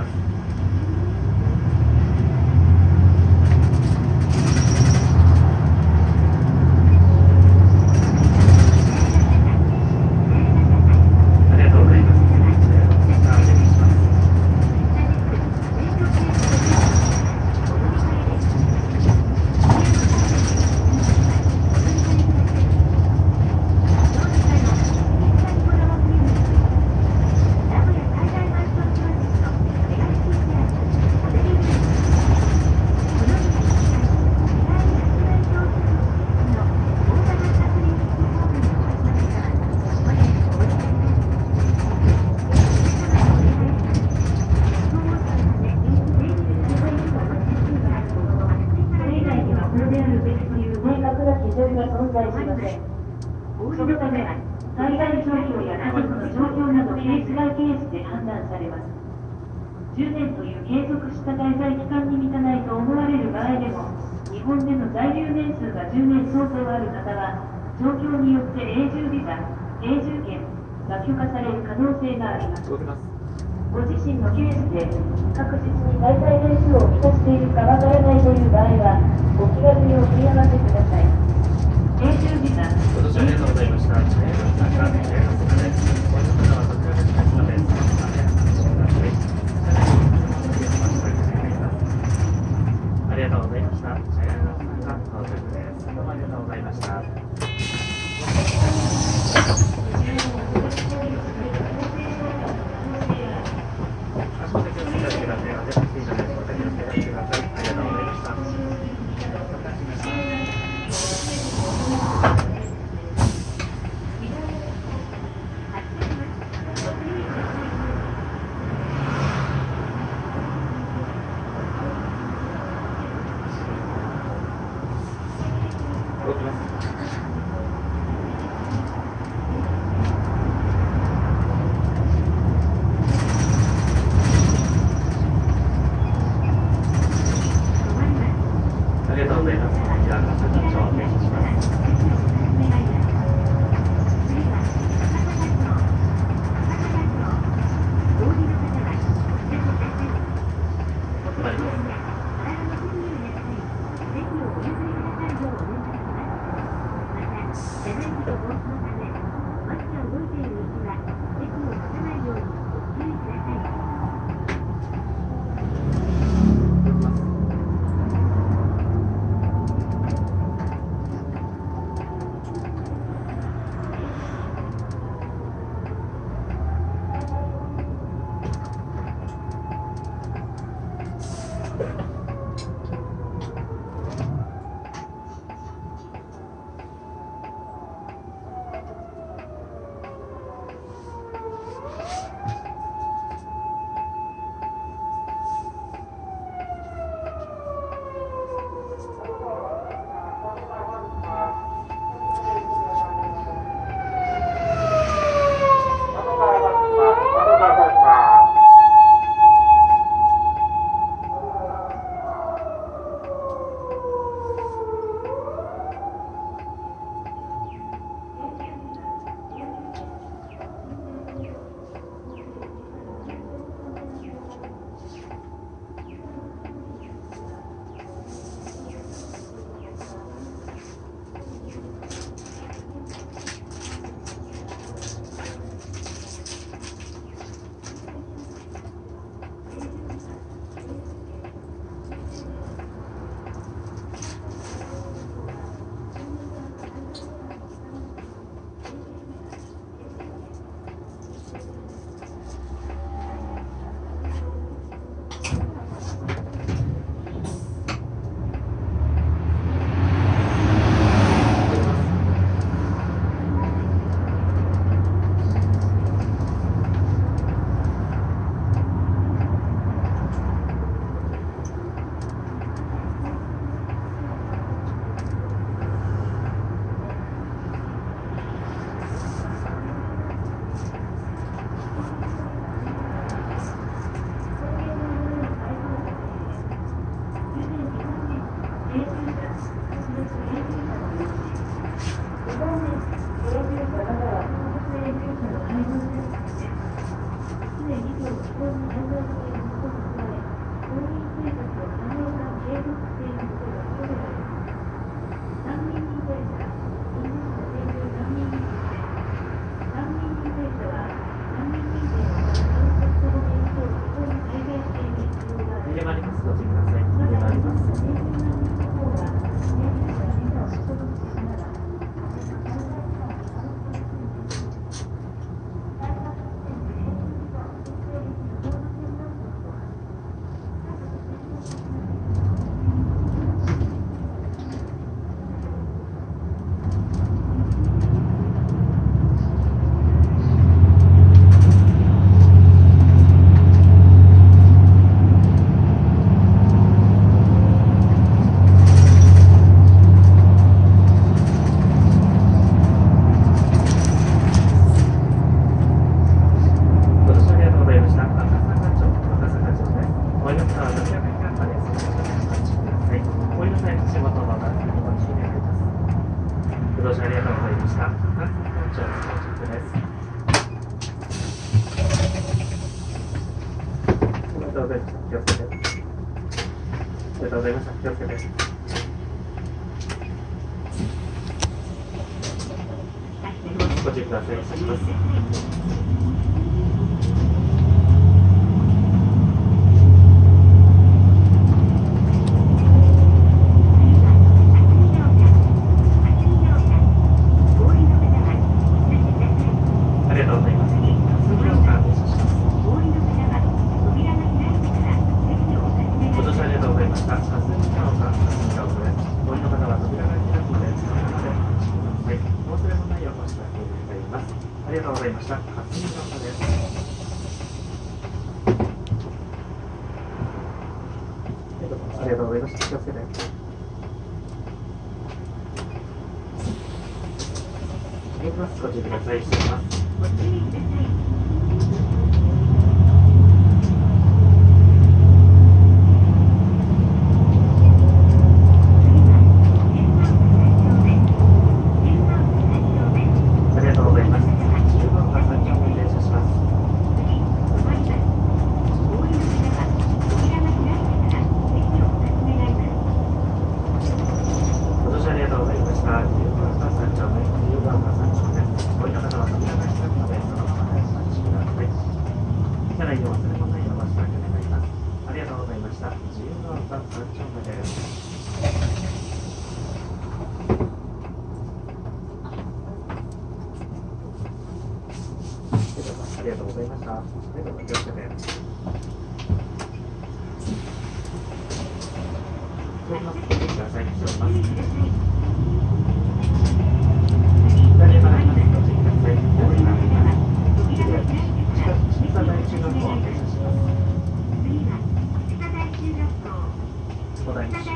ます。 そのため、災害状況や家族の状況などケースバイケースで判断されます。10年という継続した滞在期間に満たないと思われる場合でも、日本での在留年数が10年相当ある方は、状況によって永住ビザ、永住権が許可される可能性があります。ご自身のケースで確実に滞在年数を満たしているかわからないという場合は、お気軽にお問い合わせください。永住ビザ、 今年はありがとうございました。ありがとうございました。どうもありがとうございました。ありがとうございます。じゃあ、ご視聴お願いします。 した。感染本庁到着です。ありがとうございました。気をつけて。ありがとうございました。気をつけて。ご注意ください。失礼します。ありがとうございます。数秒間停車します。ご乗車ありがとうございました。霞ヶ丘です。お降りの方は扉が開くので、そのままでお待ちください。お忘れ物ないようお支度を願います。ありがとうございました。霞ヶ丘です。ありがとうございました。気をつけて。ご注意ください。失礼します。ありがとうございます。10番が3丁目停車します。ご乗車ありがとうございました。10番が3丁目、10番が3丁目です。お降りの方は扉が開くので、そのままでお待ちください。車内でお忘れ物ないようお支度願います。ありがとうございました。10番が3丁目です。ありがとうございました。ありがとうございました。気をつけて。ご注意ください。失礼します。左側にご注意ください。左側に北台中学校を停車します。お台場。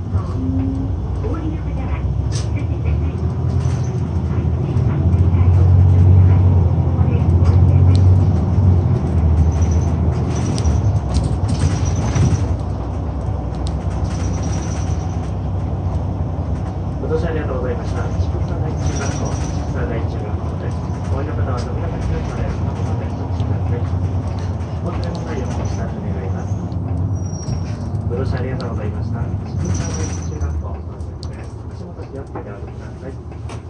ご乗車ありがとうございました。千草台中学校、千草台中学校です。お降りの方は扉が開くので、そのままでお待ちください。お忘れ物ないようお支度願います。ご乗車ありがとうございました。千草台中学校、到着です。足元気をつけてお降りください。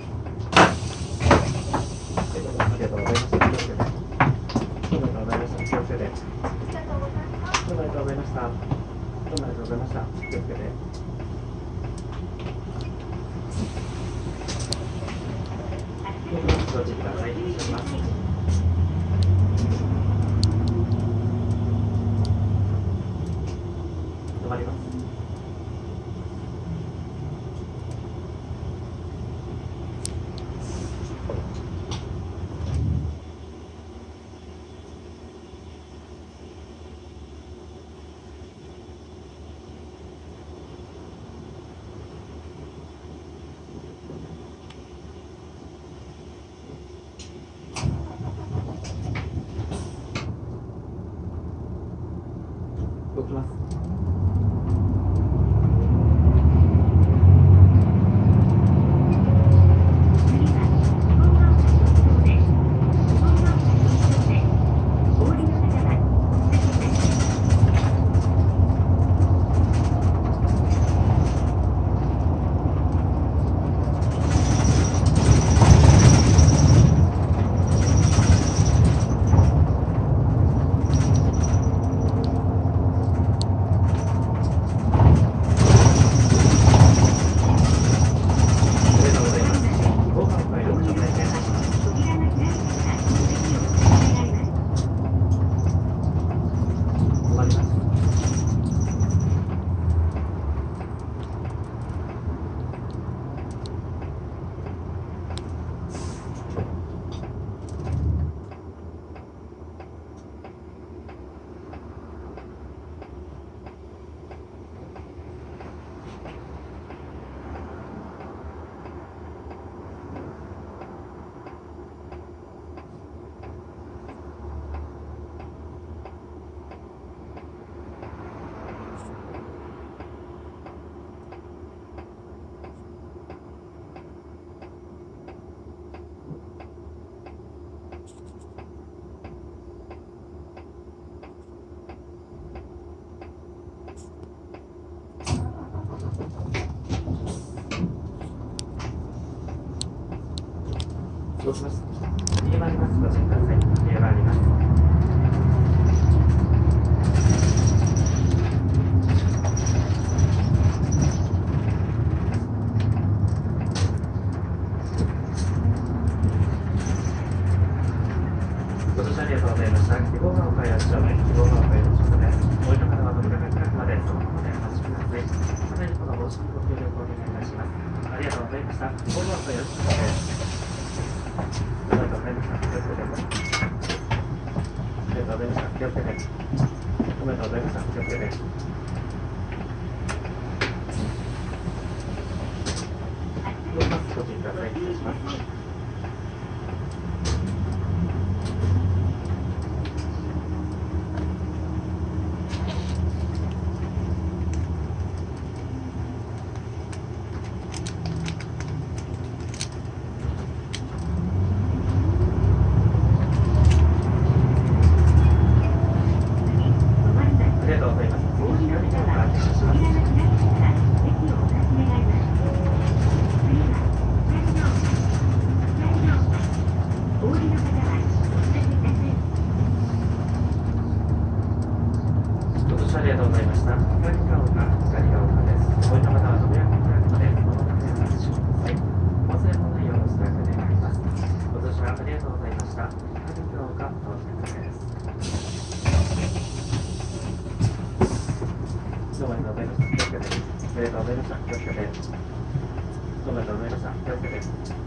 ありがとうございました。気をつけて。どうもありがとうございました。気をつけて。どうもありがとうございました。どうもありがとうございました。気をつけて。ご注意ください。失礼します。止まります。 動します。逃げ回ります。ご注意ください。逃げ回ります。ご乗車ありがとうございました。希望が丘や車内、希望が丘への出発です。お降りの方は扉が開くまでそのままでお待ちください。車内の方はお申し込みご協力をお願いいたします。ありがとうございました。希望が丘への出発です。ありがとうございました。気をつけて。ありがとうございました。気をつけて。おめでとうございました。気をつけて。動きます。ご注意ください。失礼します。ありがとうございました。光が丘です。お降りの方は扉が開くまでそのままでお待ちください。お忘れ物ないようお伝え願います。ご乗車ありがとうございました。光が丘到着です。どうもありがとうございました。気をつけて。ありがとうございました。気をつけて。どうもありがとうございました。気をつけて。